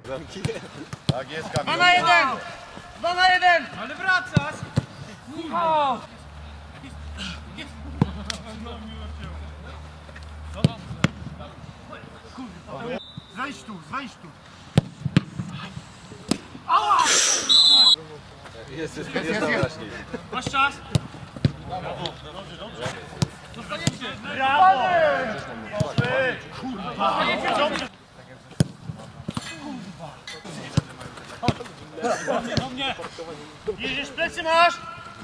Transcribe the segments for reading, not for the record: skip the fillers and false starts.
Tak jest, Kamil. 2 na 1! 2 na 1! Ale wracasz! O! Zejdź tu, zejdź tu. Jest najważniejszy. Masz czas? Zostaniecie! Brawo! Do mnie! Jedziesz, plecy masz?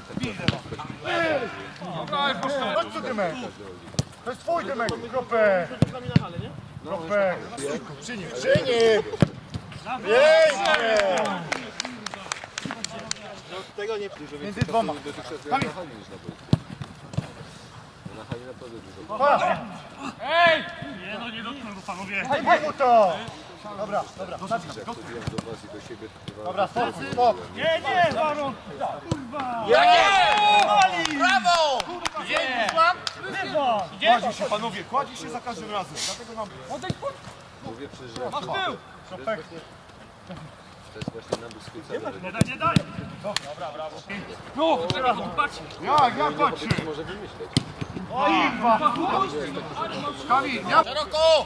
Chodź tu, Dymek. To jest twój Dymek, Kropek. Kropek. Przy nim, przy nim. Pięknie. Tego nie dużo Między dwoma. Kamil! Na hali naprawdę dużo. Ej! Nie no, nie dotknę go panowie. Daj mu to. Dobra, dobra. Jak studiłem do was i do siebie, to Dobra, stop, stop. Nie, nie, Baron! Kurwa! Brawo! Kładzie się, panowie, kładzie się za każdym razem. Dlatego nam... mówię przecież, że Masz tył! Kropek. to jest właśnie nabój skrócony. Nie daj, nie daj! Dobra, brawo. No, teraz patrz! Jak patrzę? Może wymyśleć. Kamil, ja... Szeroko!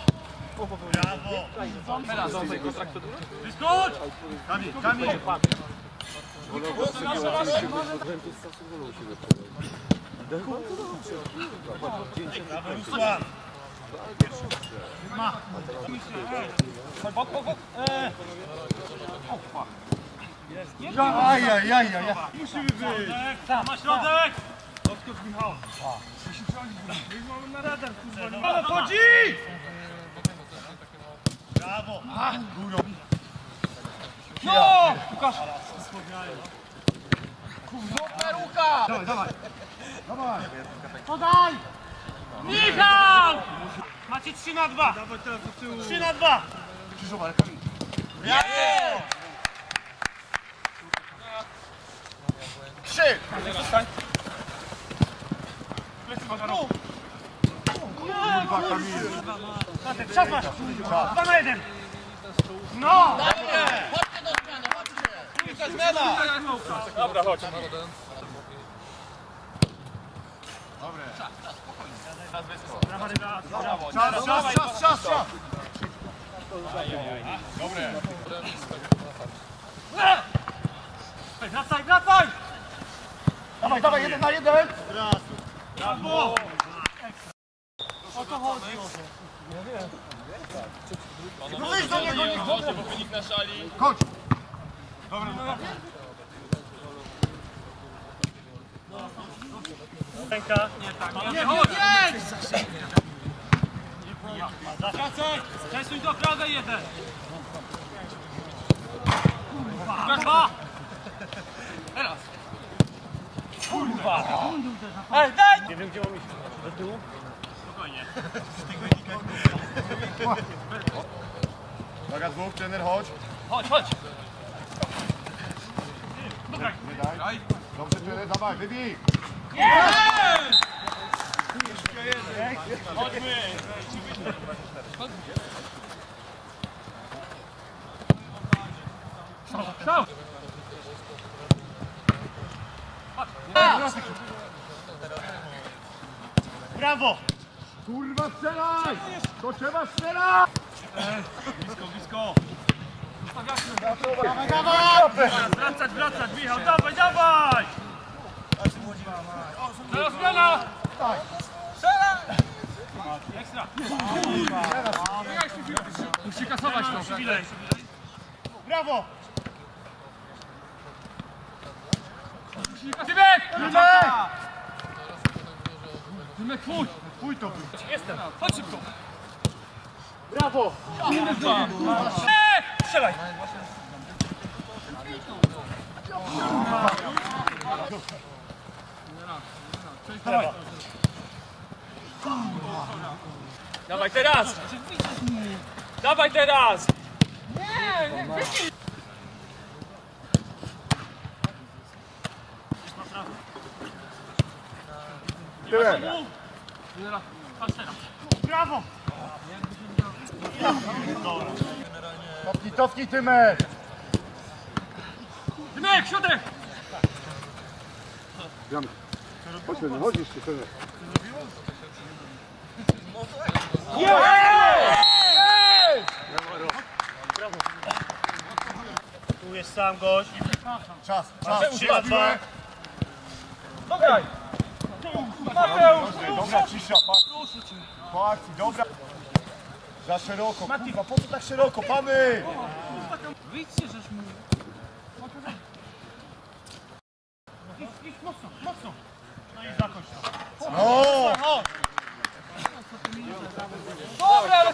Wyskocz! Kamil, Kamil. Rusłan! Ajajajaj. Musimy wyjść! Ma środek! Odskocz Michał! Mamy na radar, kurwa! Ale chodzi! Brawo! No! Łukasz! Super, Łukasz! Dawaj, dawaj. Dawaj. Podaj! Michał! Macie 3 na 2! 3 na 2! Krzyżowa, Kamil. Brawo! 3! Kurwa, Kamil. Czas masz! 2 na 1! No! Dobrze! Chodźcie do zmiany, chodźcie! Piłka zmiana! Dobra, chodź. Czas. Wracaj, wracaj! Dawaj, 1 na 1. Brawo! No wyjdź do niego, nie chodź. Ręka. Nie, tak, nie, chodź! Zawracaj! Przesuń do prawej 1! Kurwa! 2! Teraz! Kurwa! Ej, daj! Nie wiem, gdzie mam iść. Do tyłu? Spokojnie. Uwaga, dwóch, trener, chodź. Chodź, chodź! Dobra. Nie daj. Dobrze, trener, dawaj, wybij. Chodźmy! Stał! Brawo! Kurwa, strzelaj! To trzeba strzelać! Blisko! Dawaj, dawaj! Wracać, Michał, dawaj! Teraz zmiana! Ekstra! Musi kasować to. Przywilej. Brawo! Tymek! Tymek, twój! Twój to był. Jestem! Chodź szybko! Brawo! Strzelaj! Dawaj! Dawaj teraz! Dawaj teraz! Tyłem. Patrz teraz! Brawo! Cofnij Tymek! Dymek, środek! Chodzisz tu, Tymek. Tu jest sam gość. Czas, Trzyma dwa. Dograj! Dobra, cisza, po akcji, dobra. Za szeroko, kurwa, po co tak szeroko, pamy! Wyjdźcie, żeś mu. Idź mocno, mocno. No i zakończ to. No! Dobra, ale...